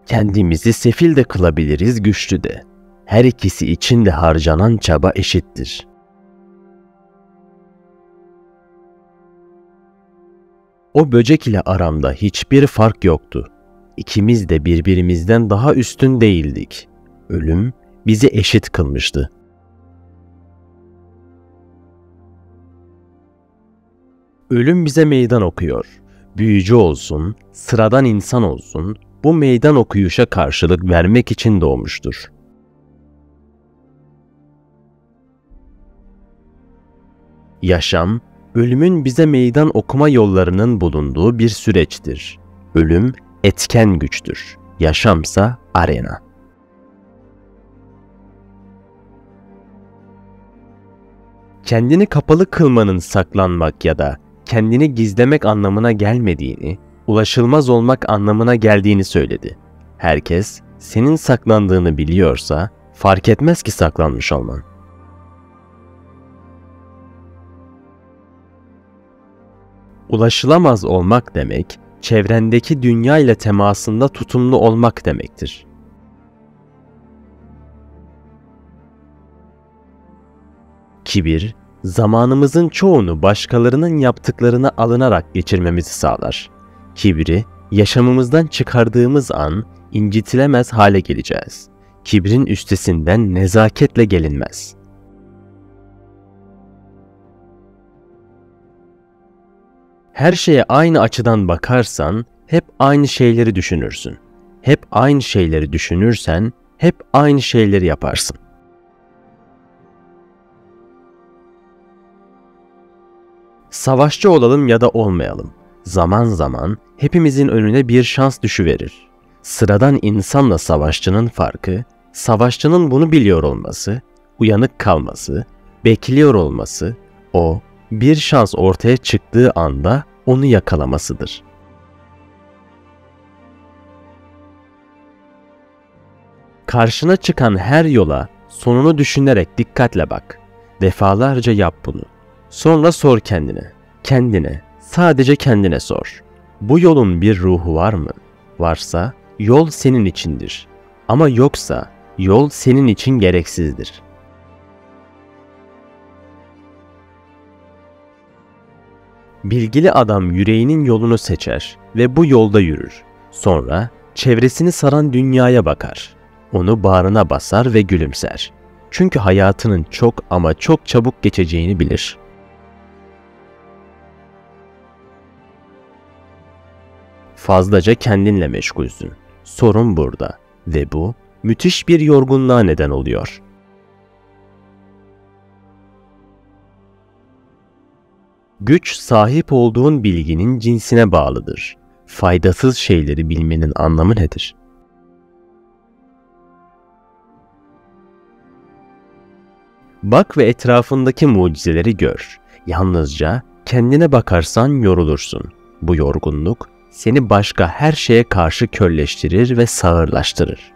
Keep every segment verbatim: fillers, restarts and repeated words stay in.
Kendimizi sefil de kılabiliriz, güçlü de. Her ikisi için de harcanan çaba eşittir. O böcek ile aramda hiçbir fark yoktu. İkimiz de birbirimizden daha üstün değildik. Ölüm bizi eşit kılmıştı. Ölüm bize meydan okuyor. Büyücü olsun, sıradan insan olsun, bu meydan okuyuşa karşılık vermek için doğmuştur. Yaşam, ölümün bize meydan okuma yollarının bulunduğu bir süreçtir. Ölüm etken güçtür. Yaşamsa arena. Kendini kapalı kılmanın saklanmak ya da kendini gizlemek anlamına gelmediğini, ulaşılmaz olmak anlamına geldiğini söyledi. Herkes senin saklandığını biliyorsa fark etmez ki saklanmış olman. Ulaşılamaz olmak demek, çevrendeki dünya ile temasında tutumlu olmak demektir. Kibir, zamanımızın çoğunu başkalarının yaptıklarına alınarak geçirmemizi sağlar. Kibri, yaşamımızdan çıkardığımız an incitilemez hale geleceğiz. Kibrin üstesinden nezaketle gelinmez. Her şeye aynı açıdan bakarsan hep aynı şeyleri düşünürsün. Hep aynı şeyleri düşünürsen hep aynı şeyleri yaparsın. Savaşçı olalım ya da olmayalım. Zaman zaman hepimizin önüne bir şans düşüverir. Sıradan insanla savaşçının farkı, savaşçının bunu biliyor olması, uyanık kalması, bekliyor olması, o bir şans ortaya çıktığı anda onu yakalamasıdır. Karşına çıkan her yola sonunu düşünerek dikkatle bak. Defalarca yap bunu. Sonra sor kendine, kendine, sadece kendine sor. Bu yolun bir ruhu var mı? Varsa yol senin içindir. Ama yoksa yol senin için gereksizdir. Bilgili adam yüreğinin yolunu seçer ve bu yolda yürür. Sonra çevresini saran dünyaya bakar. Onu bağrına basar ve gülümser. Çünkü hayatının çok ama çok çabuk geçeceğini bilir. Fazlaca kendinle meşgulsün. Sorun burada ve bu müthiş bir yorgunluğa neden oluyor. Güç sahip olduğun bilginin cinsine bağlıdır. Faydasız şeyleri bilmenin anlamı nedir? Bak ve etrafındaki mucizeleri gör. Yalnızca kendine bakarsan yorulursun. Bu yorgunluk seni başka her şeye karşı kölleştirir ve sağırlaştırır.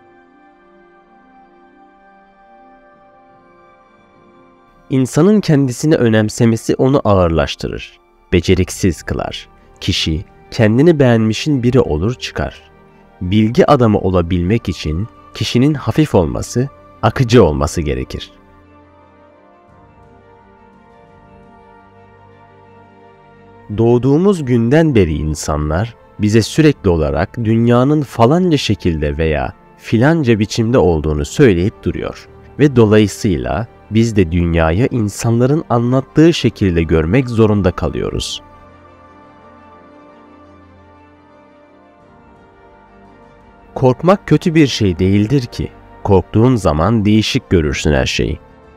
İnsanın kendisini önemsemesi onu ağırlaştırır, beceriksiz kılar. Kişi kendini beğenmişin biri olur çıkar. Bilgi adamı olabilmek için kişinin hafif olması, akıcı olması gerekir. Doğduğumuz günden beri insanlar bize sürekli olarak dünyanın falanca şekilde veya filanca biçimde olduğunu söyleyip duruyor ve dolayısıyla biz de dünyayı insanların anlattığı şekilde görmek zorunda kalıyoruz. Korkmak kötü bir şey değildir ki. Korktuğun zaman değişik görürsün her şeyi.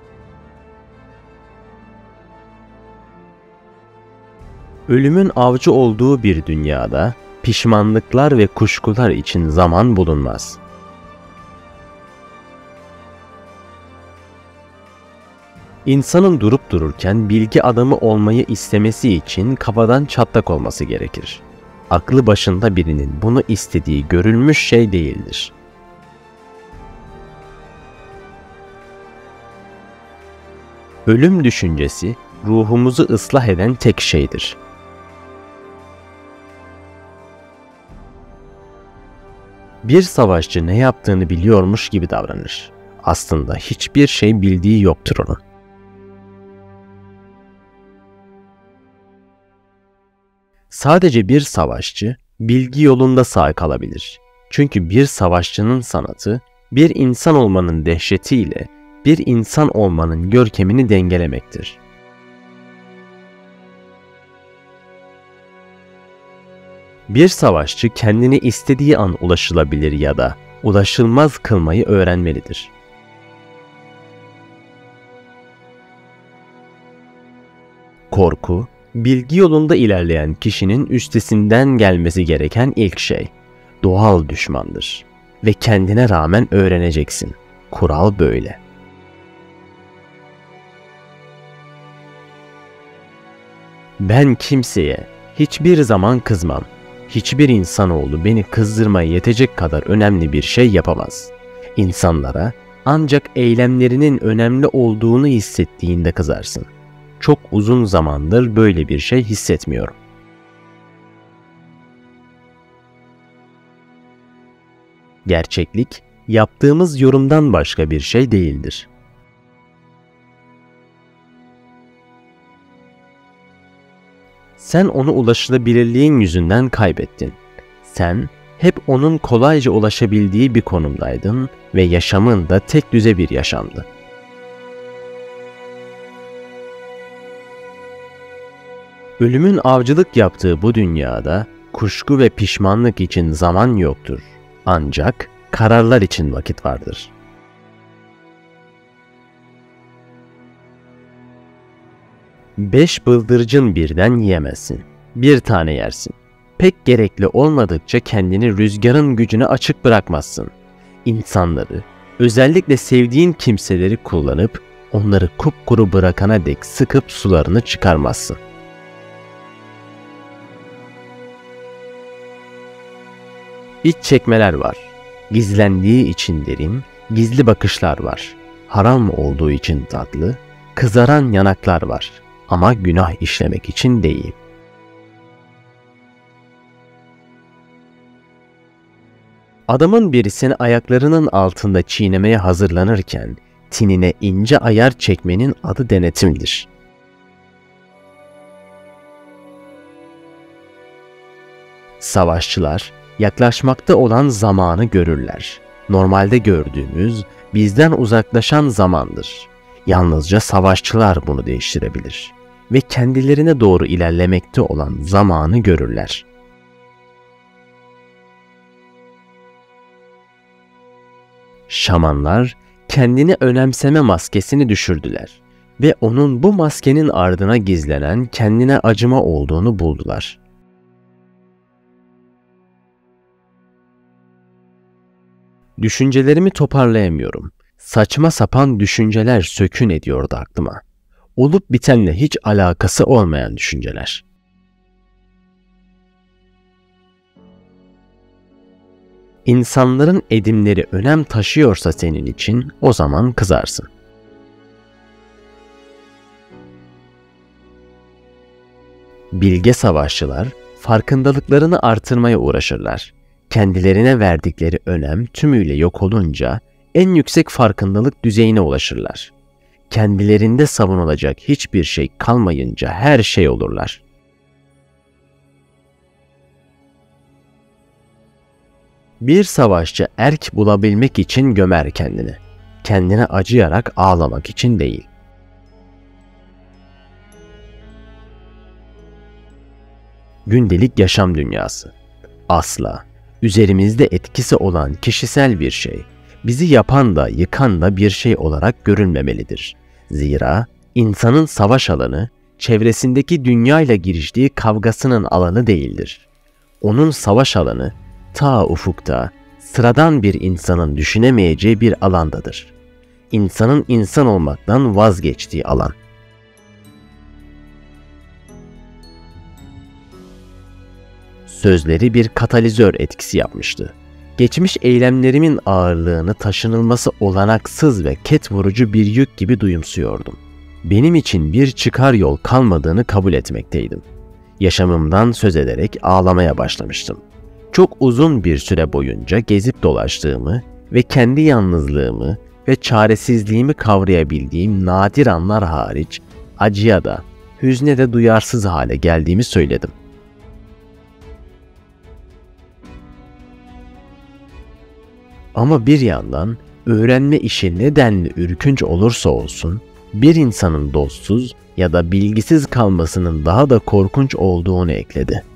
Ölümün avcı olduğu bir dünyada pişmanlıklar ve kuşkular için zaman bulunmaz. İnsanın durup dururken bilgi adamı olmayı istemesi için kafadan çatlak olması gerekir. Aklı başında birinin bunu istediği görülmüş şey değildir. Ölüm düşüncesi ruhumuzu ıslah eden tek şeydir. Bir savaşçı ne yaptığını biliyormuş gibi davranır. Aslında hiçbir şey bildiği yoktur onun. Sadece bir savaşçı bilgi yolunda sağ kalabilir. Çünkü bir savaşçının sanatı, bir insan olmanın dehşetiyle bir insan olmanın görkemini dengelemektir. Bir savaşçı kendini istediği an ulaşılabilir ya da ulaşılmaz kılmayı öğrenmelidir. Korku, bilgi yolunda ilerleyen kişinin üstesinden gelmesi gereken ilk şey. Doğal düşmandır ve kendine rağmen öğreneceksin. Kural böyle. Ben kimseye hiçbir zaman kızmam. Hiçbir insanoğlu beni kızdırmaya yetecek kadar önemli bir şey yapamaz. İnsanlara ancak eylemlerinin önemli olduğunu hissettiğinde kızarsın. Çok uzun zamandır böyle bir şey hissetmiyorum. Gerçeklik, yaptığımız yorumdan başka bir şey değildir. Sen onu ulaşılabilirliğin yüzünden kaybettin. Sen hep onun kolayca ulaşabildiği bir konumdaydın ve yaşamın da tek düze bir yaşamdı. Ölümün avcılık yaptığı bu dünyada kuşku ve pişmanlık için zaman yoktur. Ancak kararlar için vakit vardır. Beş bıldırcın birden yiyemezsin. Bir tane yersin. Pek gerekli olmadıkça kendini rüzgarın gücüne açık bırakmazsın. İnsanları, özellikle sevdiğin kimseleri kullanıp onları kupkuru bırakana dek sıkıp sularını çıkarmazsın. İç çekmeler var. Gizlendiği için derin, gizli bakışlar var. Haram olduğu için tatlı, kızaran yanaklar var. Ama günah işlemek için değil. Adamın birisini ayaklarının altında çiğnemeye hazırlanırken, tinine ince ayar çekmenin adı denetimdir. Savaşçılar, yaklaşmakta olan zamanı görürler. Normalde gördüğümüz, bizden uzaklaşan zamandır. Yalnızca savaşçılar bunu değiştirebilir ve kendilerine doğru ilerlemekte olan zamanı görürler. Şamanlar kendini önemseme maskesini düşürdüler ve onun bu maskenin ardına gizlenen kendine acıma olduğunu buldular. Düşüncelerimi toparlayamıyorum. Saçma sapan düşünceler sökün ediyordu aklıma. Olup bitenle hiç alakası olmayan düşünceler. İnsanların edimleri önem taşıyorsa senin için o zaman kızarsın. Bilge savaşçılar farkındalıklarını artırmaya uğraşırlar. Kendilerine verdikleri önem tümüyle yok olunca en yüksek farkındalık düzeyine ulaşırlar. Kendilerinde savunulacak hiçbir şey kalmayınca her şey olurlar. Bir savaşçı erk bulabilmek için gömer kendini. Kendine acıyarak ağlamak için değil. Gündelik yaşam dünyası. Asla. Üzerimizde etkisi olan kişisel bir şey, bizi yapan da yıkan da bir şey olarak görülmemelidir. Zira insanın savaş alanı, çevresindeki dünyayla giriştiği kavgasının alanı değildir. Onun savaş alanı, ta ufukta, sıradan bir insanın düşünemeyeceği bir alandadır. İnsanın insan olmaktan vazgeçtiği alan. Sözleri bir katalizör etkisi yapmıştı. Geçmiş eylemlerimin ağırlığını taşınılması olanaksız ve ket vurucu bir yük gibi duyumsuyordum. Benim için bir çıkar yol kalmadığını kabul etmekteydim. Yaşamımdan söz ederek ağlamaya başlamıştım. Çok uzun bir süre boyunca gezip dolaştığımı ve kendi yalnızlığımı ve çaresizliğimi kavrayabildiğim nadir anlar hariç acıya da, hüzne de duyarsız hale geldiğimi söyledim. Ama bir yandan öğrenme işi ne denli ürkünç olursa olsun, bir insanın dostsuz ya da bilgisiz kalmasının daha da korkunç olduğunu ekledi.